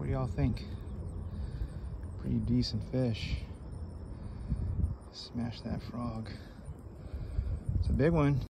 What do y'all think? Pretty decent fish. Smash that frog. It's a big one.